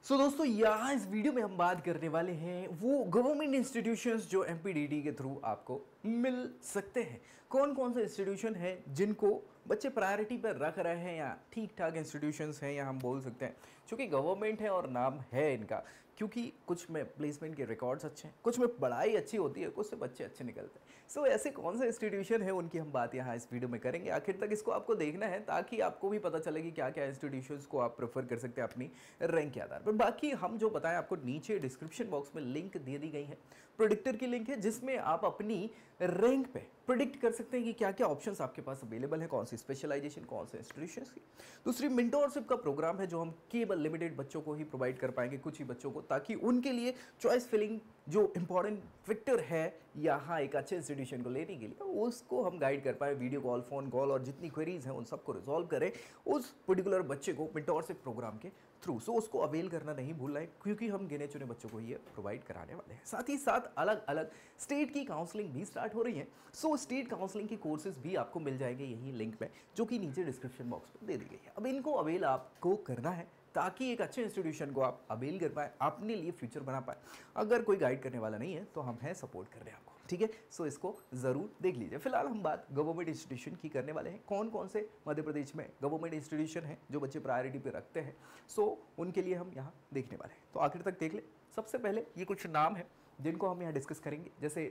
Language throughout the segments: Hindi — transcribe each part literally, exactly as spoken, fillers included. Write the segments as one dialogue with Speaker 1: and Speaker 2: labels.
Speaker 1: सो so, दोस्तों यहाँ इस वीडियो में हम बात करने वाले हैं वो गवर्नमेंट इंस्टीट्यूशंस जो एमपीडीडी के थ्रू आपको मिल सकते हैं। कौन कौन से इंस्टीट्यूशन हैं जिनको बच्चे प्रायोरिटी पर रख रहे हैं या ठीक ठाक इंस्टीट्यूशंस हैं या हम बोल सकते हैं क्योंकि गवर्नमेंट है और नाम है इनका, क्योंकि कुछ में प्लेसमेंट के रिकॉर्ड्स अच्छे हैं, कुछ में पढ़ाई अच्छी होती है, कुछ से बच्चे अच्छे निकलते हैं। सो so, ऐसे कौन से इंस्टीट्यूशन है उनकी हम बात यहाँ इस वीडियो में करेंगे। आखिर तक इसको आपको देखना है ताकि आपको भी पता चले कि क्या क्या इंस्टीट्यूशंस को आप प्रेफर कर सकते हैं अपनी रैंक के आधार पर। बाकी हम जो बताएं आपको नीचे डिस्क्रिप्शन बॉक्स में लिंक दे दी गई है, प्रेडिक्टर की लिंक है जिसमें आप अपनी रैंक पे प्रेडिक्ट कर सकते हैं कि क्या क्या ऑप्शंस आपके पास अवेलेबल है, कौन सी स्पेशलाइजेशन, कौन से इंस्टीट्यूशंस की। दूसरी मेंटोरशिप का प्रोग्राम है जो हम केवल लिमिटेड बच्चों को ही प्रोवाइड कर पाएंगे, कुछ ही बच्चों को, ताकि उनके लिए चॉइस फिलिंग जो इंपॉर्टेंट फैक्टर है यहाँ एक अच्छे इंस्टीट्यूशन को लेने के लिए उसको हम गाइड कर पाए। वीडियो कॉल, फोन कॉल और जितनी क्वेरीज हैं उन सबको रिजॉल्व करें उस पर्टिकुलर बच्चे को मेंटोरशिप प्रोग्राम के थ्रू। सो उसको अवेल करना नहीं भूलना है क्योंकि हम गिने चुने बच्चों को ये प्रोवाइड कराने वाले हैं। साथ ही साथ अलग अलग स्टेट की काउंसलिंग भी स्टार्ट हो रही है। सो स्टेट काउंसलिंग के कोर्सेज भी आपको मिल जाएंगे यही लिंक में जो कि नीचे डिस्क्रिप्शन बॉक्स में दे दी गई है। अब इनको अवेल आपको करना है ताकि एक अच्छे इंस्टीट्यूशन को आप अवेल कर पाए, अपने लिए फ्यूचर बना पाए। अगर कोई गाइड करने वाला नहीं है तो हम हैं सपोर्ट कर रहे हैं आपको, ठीक है। सो इसको जरूर देख लीजिए। फिलहाल हम बात गवर्नमेंट इंस्टीट्यूशन की करने वाले हैं। कौन कौन से मध्य प्रदेश में गवर्नमेंट इंस्टीट्यूशन हैं जो बच्चे प्रायोरिटी पे रखते हैं, सो उनके लिए हम यहाँ देखने वाले हैं। तो आखिर तक देख ले। सबसे पहले ये कुछ नाम है जिनको हम यहाँ डिस्कस करेंगे, जैसे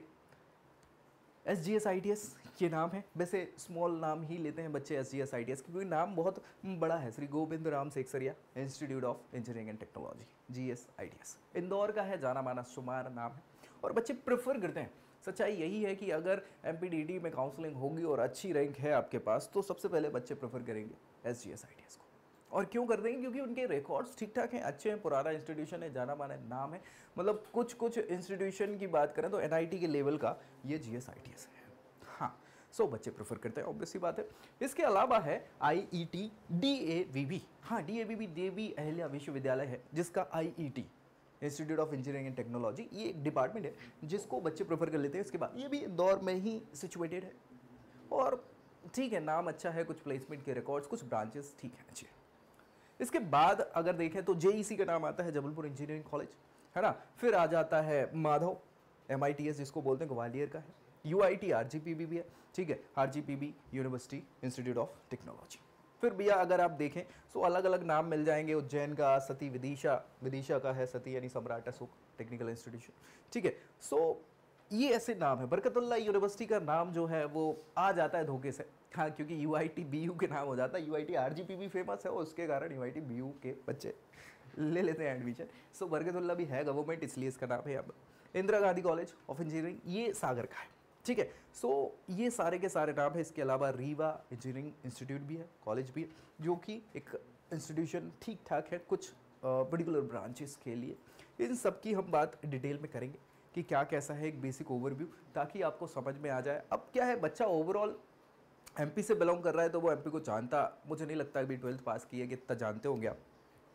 Speaker 1: S G S I T S ये नाम है। वैसे स्मॉल नाम ही लेते हैं बच्चे S G S I T S क्योंकि नाम बहुत बड़ा है। Shri Govind Ram Seksaria Institute of Engineering and Technology, G S I T S, Indore का है, जाना माना शुमार नाम है और बच्चे प्रेफर करते हैं। सच्चाई यही है कि अगर एम पी डी डी में काउंसलिंग होगी और अच्छी रैंक है आपके पास तो सबसे पहले बच्चे प्रेफर करेंगे S G S I T S को। और क्यों कर देंगे? क्योंकि उनके रिकॉर्ड्स ठीक ठाक हैं, अच्छे हैं, पुराना इंस्टीट्यूशन है, जाना माना नाम है। मतलब कुछ कुछ इंस्टीट्यूशन की बात करें तो एन आई टी के लेवल का ये G S I T S है। हाँ, सो so, बच्चे प्रेफर करते हैं, ऑब्वियस सी बात है। इसके अलावा है I E T D A V V. हाँ, D A V V Devi Ahilya Vishwavidyalaya है जिसका I E T Institute of Engineering and Technology ये एक डिपार्टमेंट है जिसको बच्चे प्रेफर कर लेते हैं। इसके बाद ये भी इंदौर में ही सिचुएटेड है और ठीक है, नाम अच्छा है, कुछ प्लेसमेंट के रिकॉर्ड्स, कुछ ब्रांचेस ठीक है, अच्छे। इसके बाद अगर देखें तो जे ई सी का नाम आता है, जबलपुर इंजीनियरिंग कॉलेज, है ना। फिर आ जाता है Madhav M I T S जिसको बोलते हैं, ग्वालियर का है। U I T R G P B भी है, ठीक है, R G P B University Institute of Technology. फिर भैया अगर आप देखें तो अलग अलग नाम मिल जाएंगे। उज्जैन का सती विदिशा, विदिशा का है सती यानी सम्राट अशोक टेक्निकल इंस्टीट्यूशन, ठीक है। सो ये ऐसे नाम है। बरकतुल्ला यूनिवर्सिटी का नाम जो है वो आ जाता है धोखे से, हाँ, क्योंकि U I T B U के नाम हो जाता है। U I T R G P B famous है और उसके कारण U I T B U के बच्चे ले लेते हैं एडमिशन। सो बरकतुल्ला भी है गवर्नमेंट, इसलिए इसका नाम है। अब Indira Gandhi College of Engineering ये सागर का है, ठीक है। सो so, ये सारे के सारे नाम है। इसके अलावा रीवा इंजीनियरिंग इंस्टीट्यूट भी है, कॉलेज भी है, जो कि एक इंस्टीट्यूशन ठीक ठाक है कुछ पर्टिकुलर ब्रांचेस के लिए। इन सब की हम बात डिटेल में करेंगे कि क्या कैसा है, एक बेसिक ओवरव्यू, ताकि आपको समझ में आ जाए। अब क्या है, बच्चा ओवरऑल एम पी से बिलोंग कर रहा है तो वो एम पी को जानता, मुझे नहीं लगता अभी ट्वेल्थ पास की है कि इतना जानते होंगे आप।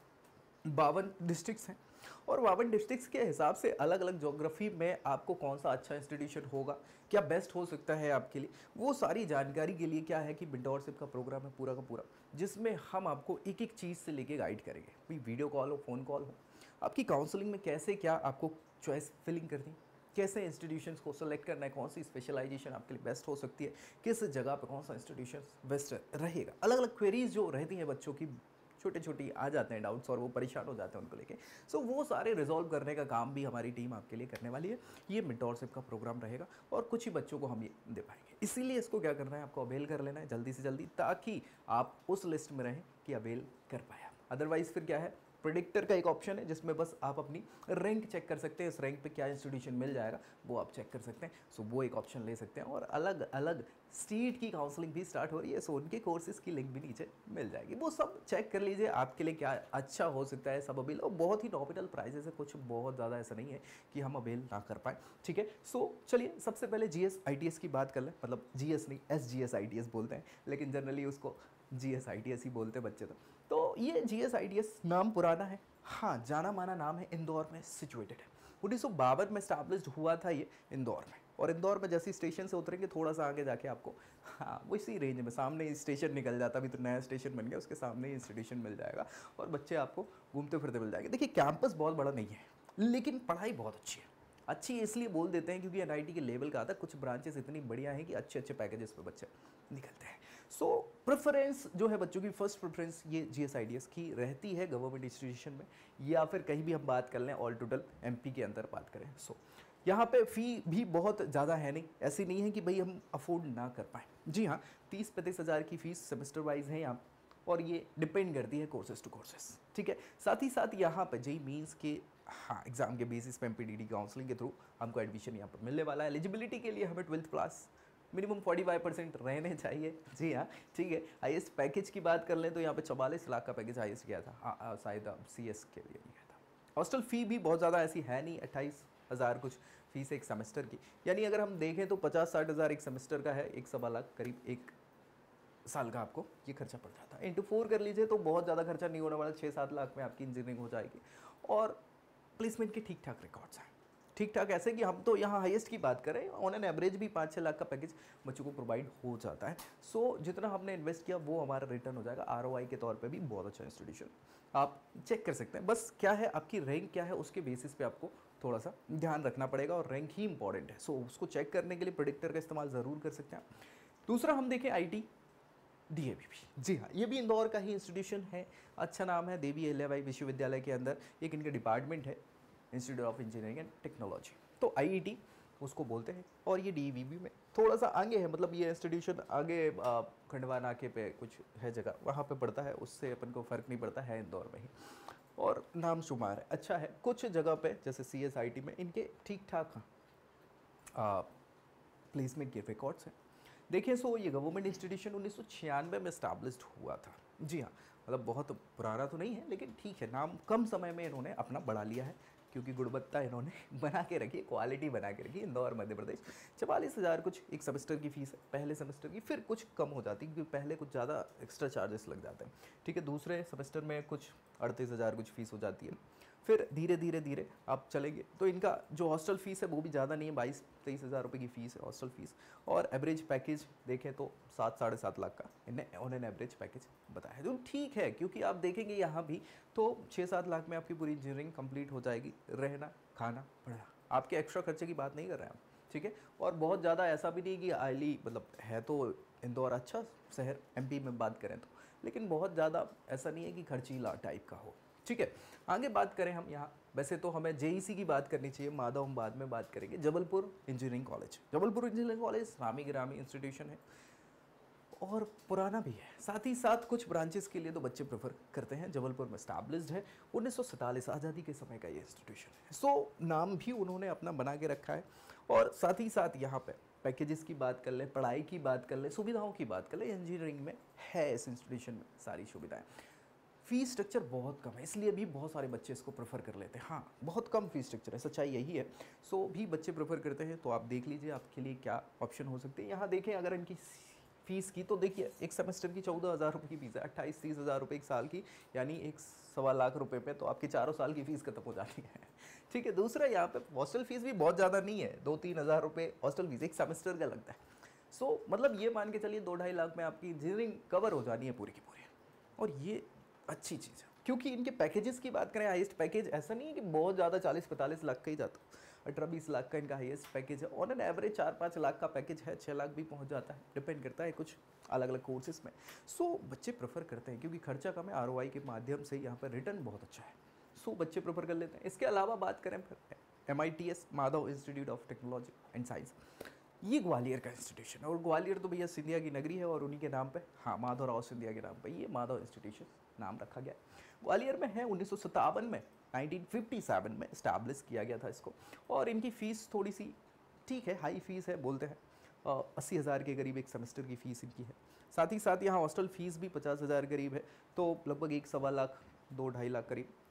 Speaker 1: बावन डिस्ट्रिक्ट्स हैं और बावन डिस्ट्रिक्ट्स के हिसाब से अलग अलग ज्योग्राफी में आपको कौन सा अच्छा इंस्टीट्यूशन होगा, क्या बेस्ट हो सकता है आपके लिए, वो सारी जानकारी के लिए क्या है कि मेंटोरशिप का प्रोग्राम है पूरा का पूरा, जिसमें हम आपको एक एक चीज़ से लेके गाइड करेंगे। भाई वीडियो कॉल हो, फ़ोन कॉल हो, आपकी काउंसलिंग में कैसे क्या आपको चॉइस फिलिंग करनी, कैसे इंस्टीट्यूशंस को सेलेक्ट करना है, कौन सी स्पेशलाइजेशन आपके लिए बेस्ट हो सकती है, किस जगह पर कौन सा इंस्टीट्यूशन बेस्ट रहेगा। अलग अलग क्वेरीज जो रहती हैं बच्चों की, छोटे छोटी आ जाते हैं डाउट्स और वो परेशान हो जाते हैं उनको लेके। सो so, वो सारे रिजॉल्व करने का काम भी हमारी टीम आपके लिए करने वाली है। ये मेंटोरशिप का प्रोग्राम रहेगा और कुछ ही बच्चों को हम ये दे पाएंगे। इसीलिए इसको क्या करना है, आपको अवेल कर लेना है जल्दी से जल्दी, ताकि आप उस लिस्ट में रहें कि अवेल कर पाए आप। अदरवाइज फिर क्या है, प्रेडिक्टर का एक ऑप्शन है जिसमें बस आप अपनी रैंक चेक कर सकते हैं, इस रैंक पे क्या इंस्टीट्यूशन मिल जाएगा वो आप चेक कर सकते हैं। सो वो एक ऑप्शन ले सकते हैं। और अलग अलग स्टेट की काउंसलिंग भी स्टार्ट हो रही है, सो उनके कोर्सेज की लिंक भी नीचे मिल जाएगी, वो सब चेक कर लीजिए आपके लिए क्या अच्छा हो सकता है। सब अवेल, और बहुत ही नॉमिनल प्राइजेस है, कुछ बहुत ज़्यादा ऐसा नहीं है कि हम अवेल ना कर पाए, ठीक है। सो चलिए सबसे पहले G S I T S की बात कर लें। मतलब जी एस नहीं, S G S I T S बोलते हैं, लेकिन जनरली उसको G S I T S ही बोलते हैं बच्चे। तो तो ये G S I T S नाम पुराना है, हाँ, जाना माना नाम है, इंदौर में सिचुएटेड है। उन्नीस सौ बावन में स्टैब्लिश्ड हुआ था ये इंदौर में, और इंदौर में जैसे स्टेशन से उतरेंगे थोड़ा सा आगे जाके आपको हाँ वो इसी रेंज में सामने स्टेशन निकल जाता, अभी तो नया स्टेशन बन गया, उसके सामने ही इंस्टीट्यूशन मिल जाएगा और बच्चे आपको घूमते फिरते मिल जाएंगे। देखिए कैंपस बहुत बड़ा नहीं है लेकिन पढ़ाई बहुत अच्छी है। अच्छी इसलिए बोल देते हैं क्योंकि एनआईटी के लेवल का आता है, कुछ ब्रांचेस इतनी बढ़िया हैं कि अच्छे अच्छे पैकेजेस पे बच्चे निकलते हैं। सो so, प्रेफरेंस जो है बच्चों की फर्स्ट प्रेफरेंस ये जीएसआईडीएस की रहती है गवर्नमेंट इंस्टीट्यूशन में, या फिर कहीं भी हम बात कर लें ऑल टोटल एमपी के अंदर बात करें। सो so, यहाँ पे फ़ी भी बहुत ज़्यादा है नहीं, ऐसी नहीं है कि भाई हम अफोर्ड ना कर पाएँ। जी हाँ, तीस पैंतीस हज़ार की फ़ीस सेमेस्टर वाइज है यहाँ, और ये डिपेंड करती है कोर्सेज टू कोर्सेज, ठीक है। साथ ही साथ यहाँ पे जेई मीन्स के हाँ एग्जाम के बेसिस पे एमपीडीडी काउंसलिंग के थ्रू हमको एडमिशन यहाँ पर मिलने वाला है। एलिजिबिलिटी के लिए हमें ट्वेल्थ क्लास मिनिमम पैंतालीस परसेंट रहने चाहिए। जी हाँ, ठीक है। हाईएस्ट पैकेज की बात कर लें तो यहाँ पे चवालीस लाख का पैकेज हाईएस्ट गया था, हाँ शायद सी एस के लिए गया था। हॉस्टल फ़ी भी बहुत ज़्यादा ऐसी है नहीं, अट्ठाईस हज़ार कुछ फीस एक सेमेस्टर की, यानी अगर हम देखें तो पचास साठ हज़ार एक सेमेस्टर का है, एक सवा लाख करीब एक साल का आपको ये खर्चा पड़ जाता है। इंटू फोर कर लीजिए तो बहुत ज़्यादा खर्चा नहीं होने वाला, छः सात लाख में आपकी इंजीनियरिंग हो जाएगी। और प्लेसमेंट के ठीक ठाक रिकॉर्ड्स हैं, ठीक ठाक ऐसे कि हम तो यहाँ हाईएस्ट की बात करें ऑन एन एवरेज भी पाँच छः लाख का पैकेज बच्चों को प्रोवाइड हो जाता है। सो so, जितना हमने इन्वेस्ट किया वो हमारा रिटर्न हो जाएगा। आरओआई के तौर पे भी बहुत अच्छा इंस्टीट्यूशन, आप चेक कर सकते हैं। बस क्या है आपकी रैंक क्या है उसके बेसिस पे आपको थोड़ा सा ध्यान रखना पड़ेगा, और रैंक ही इंपॉर्टेंट है। सो so, उसको चेक करने के लिए प्रेडिक्टर का इस्तेमाल ज़रूर कर सकते हैं। दूसरा हम देखें आई टी डीएवी भी, जी हाँ ये भी इंदौर का ही इंस्टीट्यूशन है, अच्छा नाम है, देवी अहिल्याबाई विश्वविद्यालय के अंदर एक इनका डिपार्टमेंट है, Institute of Engineering and Technology, तो आईईटी उसको बोलते हैं। और ये डीईवीबी में थोड़ा सा आगे है, मतलब ये इंस्टीट्यूशन आगे खंडवा नाके पे कुछ है जगह, वहाँ पे पड़ता है, उससे अपन को फ़र्क नहीं पड़ता है, इंदौर में ही, और नाम शुमार है, अच्छा है। कुछ जगह पे जैसे सी एस आई टी में इनके ठीक ठाक प्लेसमेंट के रिकॉर्ड्स हैं। देखिए सो ये गवर्नमेंट इंस्टीट्यूशन उन्नीस सौ छियानवे में इस्टाब्लिश्ड हुआ था। जी हाँ, मतलब बहुत पुराना तो नहीं है लेकिन ठीक है, नाम कम समय में इन्होंने अपना बढ़ा लिया है क्योंकि गुणवत्ता इन्होंने बना के रखी है, क्वालिटी बना के रखी है। इंदौर मध्य प्रदेश, चवालीस हज़ार कुछ एक सेमेस्टर की फ़ीस है पहले सेमेस्टर की, फिर कुछ कम हो जाती है क्योंकि पहले कुछ ज़्यादा एक्स्ट्रा चार्जेस लग जाते हैं, ठीक है। दूसरे सेमेस्टर में कुछ अड़तीस हज़ार कुछ फ़ीस हो जाती है, फिर धीरे धीरे धीरे आप चलेंगे तो इनका जो हॉस्टल फ़ीस है वो भी ज़्यादा नहीं है, बाईस तेईस हज़ार रुपये की फ़ीस है हॉस्टल फ़ीस। और एवरेज पैकेज देखें तो सात साढ़े सात लाख का इन्हें ऑन एन एवरेज पैकेज बताया है, जो ठीक है क्योंकि आप देखेंगे यहाँ भी तो छः सात लाख में आपकी पूरी इंजीनियरिंग कंप्लीट हो जाएगी, रहना खाना पढ़ना, आपके एक्स्ट्रा खर्चे की बात नहीं कर रहे हैं हम, ठीक है। और बहुत ज़्यादा ऐसा भी नहीं कि हाईली, मतलब है तो इंदौर अच्छा शहर एमपी में बात करें तो, लेकिन बहुत ज़्यादा ऐसा नहीं है कि खर्चीला टाइप का हो, ठीक है। आगे बात करें हम यहाँ, वैसे तो हमें जेईसी की बात करनी चाहिए, माधव हम बाद में बात करेंगे। Jabalpur engineering college, Jabalpur engineering college नामी गिरामी इंस्टीट्यूशन है और पुराना भी है, साथ ही साथ कुछ ब्रांचेस के लिए तो बच्चे प्रेफर करते हैं। जबलपुर में स्टैब्लिश्ड है, उन्नीस सौ सैंतालीस आज़ादी के समय का ये इंस्टीट्यूशन है। सो नाम भी उन्होंने अपना बना के रखा है। और साथ ही साथ यहाँ पे पैकेजेस की बात कर लें, पढ़ाई की बात कर लें, सुविधाओं की बात कर लें, इंजीनियरिंग में है इस इंस्टीट्यूशन में सारी सुविधाएँ। फ़ीस स्ट्रक्चर बहुत कम है, इसलिए भी बहुत सारे बच्चे इसको प्रेफर कर लेते हैं। हाँ बहुत कम फीस स्ट्रक्चर है, सच्चाई यही है। सो भी बच्चे प्रेफर करते हैं, तो आप देख लीजिए आपके लिए क्या ऑप्शन हो सकते हैं। यहाँ देखें अगर इनकी फ़ीस की तो देखिए एक सेमेस्टर की चौदह हज़ार रुपये की फीस है, अट्ठाईस तीस हज़ार रुपये एक साल की, यानी एक सवा लाख रुपए पे तो आपकी चारों साल की फ़ीस खत्म हो जाती है, ठीक है। दूसरा यहाँ पे हॉस्टल फीस भी बहुत ज़्यादा नहीं है, दो तीन हज़ार रुपये हॉस्टल फीस एक सेमेस्टर का लगता है। सो so, मतलब ये मान के चलिए दो ढाई लाख में आपकी इंजीनियरिंग कवर हो जानी है पूरी की पूरी, और ये अच्छी चीज़ है। क्योंकि इनके पैकेजेस की बात करें, हाईएस्ट पैकेज ऐसा नहीं है कि बहुत ज़्यादा चालीस पैंतालीस लाख का ही जाता, अठारह बीस लाख का इनका हाईएस्ट पैकेज है। ऑन एन एवरेज चार पाँच लाख का पैकेज है, छः लाख भी पहुंच जाता है, डिपेंड करता है कुछ अलग अलग कोर्सेज में। सो so, बच्चे प्रेफर करते हैं क्योंकि खर्चा कम है, आरओआई के माध्यम से यहाँ पर रिटर्न बहुत अच्छा है। सो so, बच्चे प्रेफर कर लेते हैं। इसके अलावा बात करें फिर M I T S Madhav institute of technology and science, ये ग्वालियर का इंस्टीट्यूशन है। और ग्वालियर तो भैया सिंधिया की नगरी है और उन्हीं के नाम पे, हाँ माधवराव सिंधिया के नाम पे ये माधव इंस्टीट्यूशन नाम रखा गया। ग्वालियर में है, उन्नीस सौ सत्तावन में नाइनटीन फिफ्टी सेवन में इस्टेब्लिश किया गया था इसको। और इनकी फ़ीस थोड़ी सी ठीक है, हाई फीस है बोलते हैं, अस्सी हज़ार के करीब एक सेमेस्टर की फ़ीस इनकी है। साथ ही साथ यहाँ हॉस्टल फ़ीस भी पचास हज़ार करीब है, तो लगभग एक सवा लाख दो ढाई लाख करीब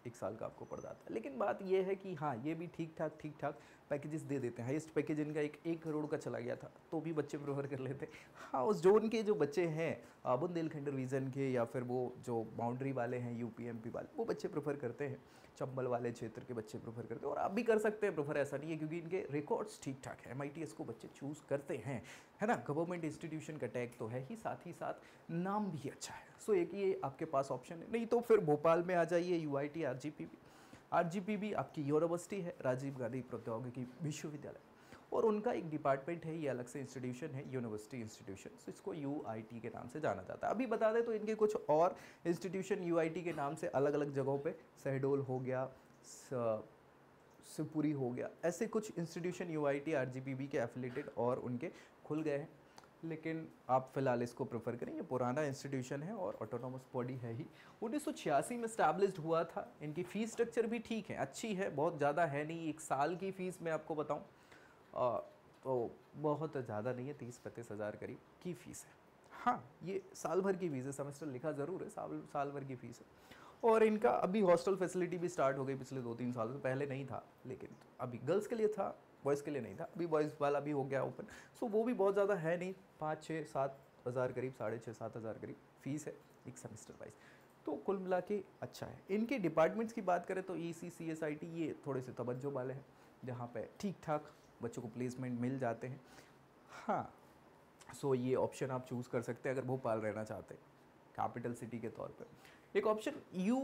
Speaker 1: एक साल का आपको पड़ जाता है। लेकिन बात ये है कि हाँ, ये भी ठीक ठाक ठीक ठाक पैकेजेस दे देते हैं। हाईएस्ट पैकेज इनका एक एक करोड़ का चला गया था, तो भी बच्चे प्रेफर कर लेते हैं। हाँ, उस जोन के जो बच्चे हैं बुंदेलखंड रीजन के, या फिर वो जो बाउंड्री वाले हैं यूपी एमपी वाले, वो बच्चे प्रेफर करते हैं। चंबल वाले क्षेत्र के बच्चे प्रेफर करते हैं, और आप भी कर सकते हैं प्रेफर, ऐसा नहीं है, क्योंकि इनके रिकॉर्ड्स ठीक ठाक है। एम आई टी एस को बच्चे चूज़ करते हैं, है ना। गवर्नमेंट इंस्टीट्यूशन का टैग तो है ही, साथ ही साथ नाम भी अच्छा है। सो एक ये आपके पास ऑप्शन है। नहीं तो फिर भोपाल में आ जाइए, U I T R G P V. R G P V आपकी यूनिवर्सिटी है, राजीव गांधी प्रौद्योगिकी विश्वविद्यालय, और उनका एक डिपार्टमेंट है, ये अलग से इंस्टीट्यूशन है, यूनिवर्सिटी इंस्टीट्यूशन। सो इसको यू आई टी के नाम से जाना जाता है। अभी बता दें तो इनके कुछ और इंस्टीट्यूशन यू आई टी के नाम से अलग अलग जगहों पे, शहडोल हो गया, शिवपुरी हो गया, ऐसे कुछ institution U I T R G P V के एफिलेटेड और उनके खुल गए हैं। लेकिन आप फिलहाल इसको प्रेफर करें, ये पुराना इंस्टीट्यूशन है और ऑटोनॉमस बॉडी है ही। उन्नीस सौ छियासी में स्टैब्लिश्ड हुआ था। इनकी फ़ीस स्ट्रक्चर भी ठीक है, अच्छी है, बहुत ज़्यादा है नहीं। एक साल की फ़ीस मैं आपको बताऊं तो बहुत ज़्यादा नहीं है, तीस पैंतीस हज़ार करीब की फ़ीस है। हाँ, ये साल भर की फ़ीस है, सेमेस्टर लिखा ज़रूर है, साल साल भर की फ़ीस है। और इनका अभी हॉस्टल फैसिलिटी भी स्टार्ट हो गई पिछले दो तीन सालों से, पहले नहीं था, लेकिन अभी गर्ल्स के लिए था, बॉयज़ के लिए नहीं था। अभी बॉयज़ वाला भी हो गया ओपन। सो वो भी बहुत ज़्यादा है नहीं, पाँच छः सात हज़ार करीब, साढ़े छः सात हज़ार करीब फ़ीस है एक सेमेस्टर वाइज। तो कुल मिला के अच्छा है। इनके डिपार्टमेंट्स की बात करें तो ई सी, सी एस आई टी, ये थोड़े से तवज्जो वाले हैं, जहाँ पे ठीक ठाक बच्चों को प्लेसमेंट मिल जाते हैं। हाँ, सो ये ऑप्शन आप चूज़ कर सकते हैं अगर भोपाल रहना चाहते हैं कैपिटल सिटी के तौर पे। एक ऑप्शन यू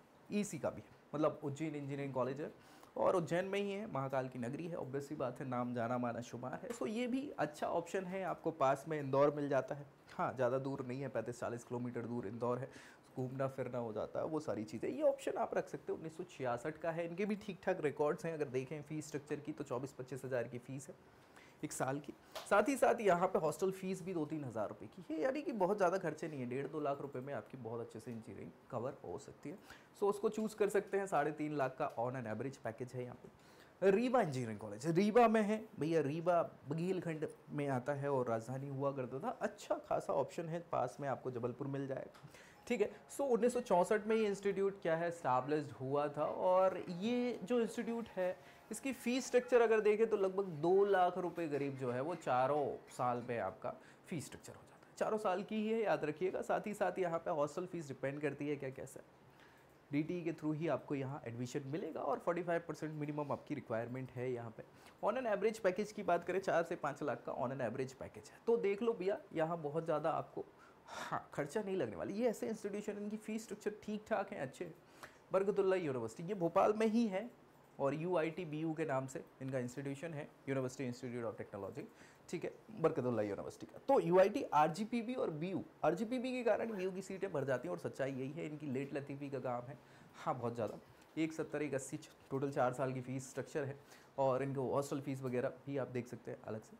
Speaker 1: ई सी का भी है, मतलब उज्जैन इंजीनियरिंग कॉलेज है, और उज्जैन में ही है, महाकाल की नगरी है, ऑब्वियस सी बात है, नाम जाना माना शुमार है। सो ये भी अच्छा ऑप्शन है, आपको पास में इंदौर मिल जाता है। हाँ, ज़्यादा दूर नहीं है, पैंतीस चालीस किलोमीटर दूर इंदौर है, घूमना फिरना हो जाता है, वो सारी चीज़ें। ये ऑप्शन आप रख सकते हो। उन्नीस सौ छियासठ का है, इनके भी ठीक ठाक रिकॉर्ड्स हैं। अगर देखें फ़ीस स्ट्रक्चर की तो चौबीस पच्चीस हज़ार की फ़ीस है एक साल की। साथ ही साथ यहाँ पे हॉस्टल फीस भी दो तीन हज़ार रुपये की है, यानी कि बहुत ज़्यादा खर्चे नहीं है। डेढ़ दो लाख रुपए में आपकी बहुत अच्छे से इंजीनियरिंग कवर हो सकती है। सो उसको चूज़ कर सकते हैं। साढ़े तीन लाख का ऑन एन एवरेज पैकेज है यहाँ पे। रीवा इंजीनियरिंग कॉलेज रीवा में है भैया, रीवा बघेलखंड में आता है और राजधानी हुआ करता था। अच्छा खासा ऑप्शन है, पास में आपको जबलपुर मिल जाएगा, ठीक है। सो उन्नीस सौ चौंसठ में ये इंस्टीट्यूट क्या है, स्टैब्लिश्ड हुआ था। और ये जो इंस्टीट्यूट है, इसकी फ़ीस स्ट्रक्चर अगर देखें तो लगभग दो लाख रुपए करीब जो है वो चारों साल में आपका फ़ीस स्ट्रक्चर हो जाता है। चारों साल की ही है, याद रखिएगा। साथ ही साथ यहाँ पे हॉस्टल फीस डिपेंड करती है क्या कैसा है। डी टी ई के थ्रू ही आपको यहाँ एडमिशन मिलेगा, और पैंतालीस परसेंट मिनिमम आपकी रिक्वायरमेंट है यहाँ पे। ऑन एन एवरेज पैकेज की बात करें, चार से पाँच लाख का ऑन एन एवरेज पैकेज है। तो देख लो भैया, यहाँ बहुत ज़्यादा आपको हाँ खर्चा नहीं लगने वाली। ये ऐसे इंस्टीट्यूशन, इनकी फ़ीस स्ट्रक्चर ठीक ठाक है, अच्छे हैं। बरकतुल्लाह यूनिवर्सिटी, ये भोपाल में ही है, और U I T B U के नाम से इनका इंस्टीट्यूशन है, यूनिवर्सिटी इंस्टीट्यूट ऑफ टेक्नोलॉजी, ठीक है, बरकतुल्लाह यूनिवर्सिटी का। तो U I T, R G P V और B U, R G P V के कारण बी यू की सीटें भर जाती हैं, और सच्चाई यही है। इनकी लेट लतीफ़ी का काम है, हाँ बहुत ज़्यादा, एक सत्तर एक अस्सी टोटल चार साल की फ़ीस स्ट्रक्चर है। और इनको हॉस्टल फीस वगैरह भी आप देख सकते हैं अलग से।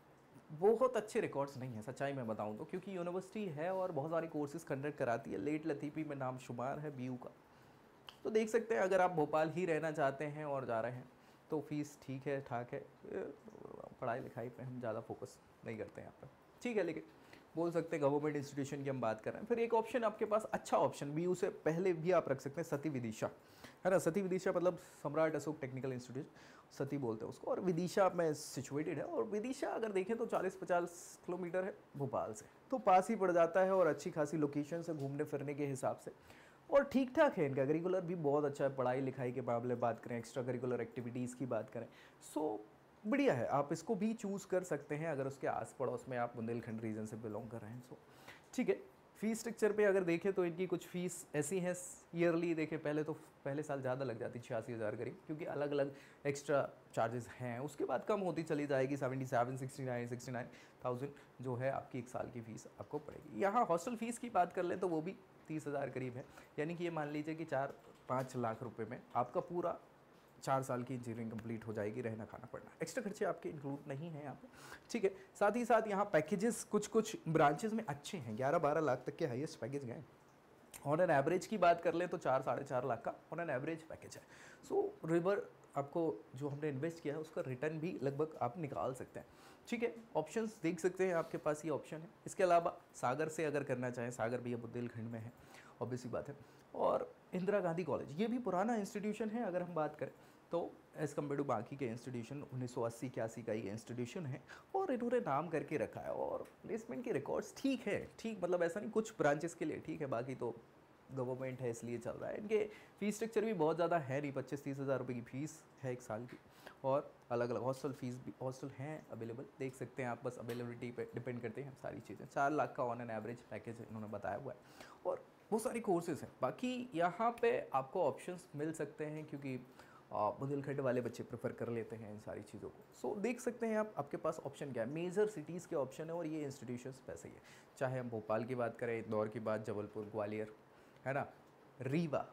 Speaker 1: बहुत अच्छे रिकॉर्ड्स नहीं है, सच्चाई में बताऊं तो, क्योंकि यूनिवर्सिटी है और बहुत सारे कोर्सेज कंडक्ट कराती है। लेट लतीफ़ी में नाम शुमार है बी यू का। तो देख सकते हैं, अगर आप भोपाल ही रहना चाहते हैं और जा रहे हैं तो फीस ठीक है, ठाक है। पढ़ाई लिखाई पे हम ज़्यादा फोकस नहीं करते हैं यहाँ पर, ठीक है। लेकिन बोल सकते हैं गवर्नमेंट इंस्टीट्यूशन की हम बात कर रहे हैं। फिर एक ऑप्शन आपके पास, अच्छा ऑप्शन बी यू से पहले भी आप रख सकते हैं, सती विदिशा, है ना। सती विदिशा मतलब सम्राट अशोक टेक्निकल इंस्टीट्यूट, सती बोलते हैं उसको, और विदिशा में सिचुएटेड है। और विदिशा अगर देखें तो चालीस पचास किलोमीटर है भोपाल से, तो पास ही पड़ जाता है, और अच्छी खासी लोकेशन से घूमने फिरने के हिसाब से, और ठीक ठाक है। इनका करिकुलर भी बहुत अच्छा है, पढ़ाई लिखाई के मामले बात करें, एक्स्ट्रा करिकुलर एक्टिविटीज़ की बात करें, सो बढ़िया है। आप इसको भी चूज़ कर सकते हैं अगर उसके आस पड़ोस में आप बुंदेलखंड रीजन से बिलोंग कर रहे हैं, सो ठीक है। फ़ीस स्ट्रक्चर पे अगर देखें तो इनकी कुछ फ़ीस ऐसी हैं, ईयरली देखें पहले तो पहले साल ज़्यादा लग जाती, छियासी हज़ार करीब, क्योंकि अलग अलग एक्स्ट्रा चार्जेस हैं। उसके बाद कम होती चली जाएगी, seventy seven sixty nine sixty nine thousand जो है आपकी एक साल की फ़ीस आपको पड़ेगी। यहाँ हॉस्टल फ़ीस की बात कर लें तो वो भी तीस हज़ार करीब है, यानी कि ये मान लीजिए कि चार पाँच लाख रुपए में आपका पूरा चार साल की इंजीनियरिंग कंप्लीट हो जाएगी, रहना खाना पड़ना, एक्स्ट्रा खर्चे आपके इंक्लूड नहीं है यहाँ पे, ठीक है। साथ ही साथ यहाँ पैकेजेस कुछ कुछ ब्रांचेस में अच्छे हैं, ग्यारह बारह लाख तक के हाईएस्ट पैकेज गए। ऑन एन एवरेज की बात कर लें तो चार साढ़े चार लाख का ऑन एन एवरेज पैकेज है। सो रिवर आपको जो हमने इन्वेस्ट किया है उसका रिटर्न भी लगभग आप निकाल सकते हैं, ठीक है। ऑप्शंस देख सकते हैं, आपके पास ये ऑप्शन है। इसके अलावा सागर से अगर करना चाहें, सागर भी बुंदेलखंड में है, ऑब्वियसली बात है। और इंदिरा गांधी कॉलेज, ये भी पुराना इंस्टीट्यूशन है अगर हम बात करें तो, एज़ कम्पेयर टू बाकी के इंस्टीट्यूशन उन्नीस सौ अस्सी इक्यासी का ये इंस्टीट्यूशन है और इन्होंने नाम करके रखा है और प्लेसमेंट के रिकॉर्ड्स ठीक है, ठीक मतलब ऐसा नहीं, कुछ ब्रांचेस के लिए ठीक है, बाकी तो गवर्नमेंट है इसलिए चल रहा है। इनके फीस स्ट्रक्चर भी बहुत ज़्यादा है नहीं, पच्चीस तीस हज़ार रुपये की फ़ीस है एक साल की और अलग अलग हॉस्टल फीस भी, हॉस्टल हैं अवेलेबल, देख सकते हैं आप, बस अवेलेबिलिटी पे डिपेंड करते हैं सारी चीज़ें। चार लाख का ऑन एन एवरेज पैकेज इन्होंने बताया हुआ है और बहुत सारी कोर्सेज हैं। बाकी यहाँ पे आपको ऑप्शंस मिल सकते हैं क्योंकि बुंदेलखंड वाले बच्चे प्रेफर कर लेते हैं इन सारी चीज़ों को। सो so, देख सकते हैं आप, आपके पास ऑप्शन क्या है, मेजर सिटीज़ के ऑप्शन है और ये इंस्टीट्यूशंस पैसे ही है, चाहे हम भोपाल की बात करें, इंदौर की बात, जबलपुर, ग्वालियर, है ना, रीवा,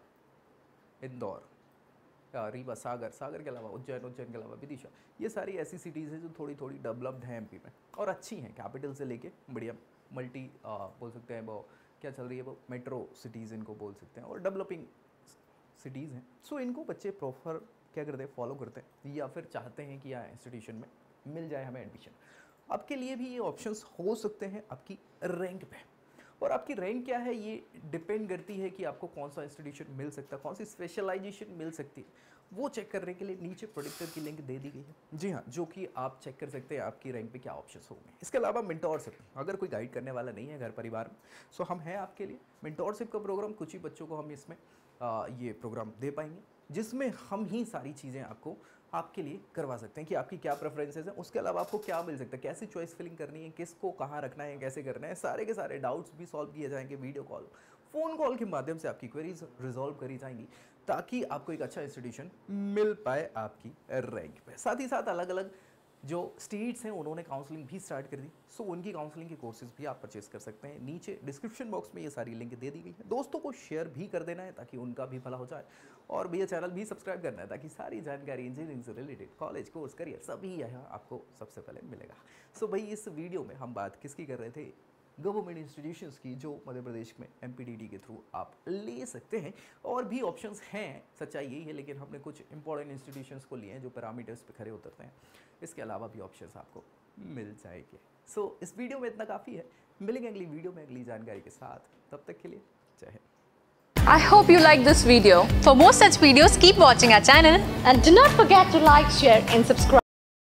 Speaker 1: इंदौर, रीवा, सागर, सागर के अलावा उज्जैन, उज्जैन के अलावा विदिशा, ये सारी ऐसी सिटीज़ हैं जो थोड़ी थोड़ी डेवलप्ड हैं एमपी में और अच्छी हैं, कैपिटल से लेके बढ़िया मल्टी बोल सकते हैं, वो क्या चल रही है, वो मेट्रो सिटीज़ इनको बोल सकते हैं और डेवलपिंग सिटीज़ हैं। सो so, इनको बच्चे प्रोफर क्या करते हैं, फॉलो करते हैं या फिर चाहते हैं कि यहाँ इंस्टीट्यूशन में मिल जाए हमें एडमिशन। आपके लिए भी ये ऑप्शंस हो सकते हैं आपकी रैंक पे, और आपकी रैंक क्या है ये डिपेंड करती है कि आपको कौन सा इंस्टीट्यूशन मिल सकता है, कौन सी स्पेशलाइजेशन मिल सकती है, वो चेक करने के लिए नीचे प्रोडिक्टर की लिंक दे दी गई है, जी हाँ, जो कि आप चेक कर सकते हैं आपकी रैंक पे क्या ऑप्शंस होंगे। इसके अलावा मेंटोरशिप, अगर कोई गाइड करने वाला नहीं है घर परिवार में, सो हम हैं आपके लिए। मेंटोरशिप का प्रोग्राम कुछ ही बच्चों को हम इसमें आ, ये प्रोग्राम दे पाएंगे, जिसमें हम ही सारी चीज़ें आपको आपके लिए करवा सकते हैं कि आपकी क्या प्रेफरेंसेस हैं, उसके अलावा आपको क्या मिल सकता है, कैसी चॉइस फिलिंग करनी है, किसको कहाँ रखना है, कैसे करना है, सारे के सारे डाउट्स भी सॉल्व किए जाएंगे वीडियो कॉल, फ़ोन कॉल के माध्यम से आपकी क्वेरीज रिजॉल्व करी जाएंगी ताकि आपको एक अच्छा इंस्टीट्यूशन मिल पाए आपकी रैंक पे। साथ ही साथ अलग अलग जो स्टेट्स हैं उन्होंने काउंसलिंग भी स्टार्ट कर दी, सो उनकी काउंसलिंग के कोर्सेज भी आप परचेस कर सकते हैं। नीचे डिस्क्रिप्शन बॉक्स में ये सारी लिंक दे दी गई है, दोस्तों को शेयर भी कर देना है ताकि उनका भी भला हो जाए और भैया चैनल भी सब्सक्राइब करना है ताकि सारी जानकारी इंजीनियरिंग से रिलेटेड, कॉलेज, कोर्स, करियर सभी यहाँ आपको सबसे पहले मिलेगा। सो भाई इस वीडियो में हम बात किसकी कर रहे थे, गवर्नमेंट इंस्टीट्यूशंस की जो मध्य प्रदेश में एमपीडीडी के थ्रू आप ले सकते हैं। और भी ऑप्शंस हैं, सच्चाई यही है, लेकिन हमने कुछ इंपॉर्टेंट इंस्टीट्यूशंस को लिए हैं जो पैरामीटर्स पे खड़े उतरते हैं। इसके अलावा भी ऑप्शंस आपको मिल जाएंगे। सो so, इस वीडियो में इतना काफ़ी है, मिलेंगे अगली वीडियो में अगली जानकारी के साथ, तब तक के लिए जय Hind.
Speaker 2: I hope you liked this video. For more such videos, keep watching our channel
Speaker 3: and do not forget to like, share and subscribe.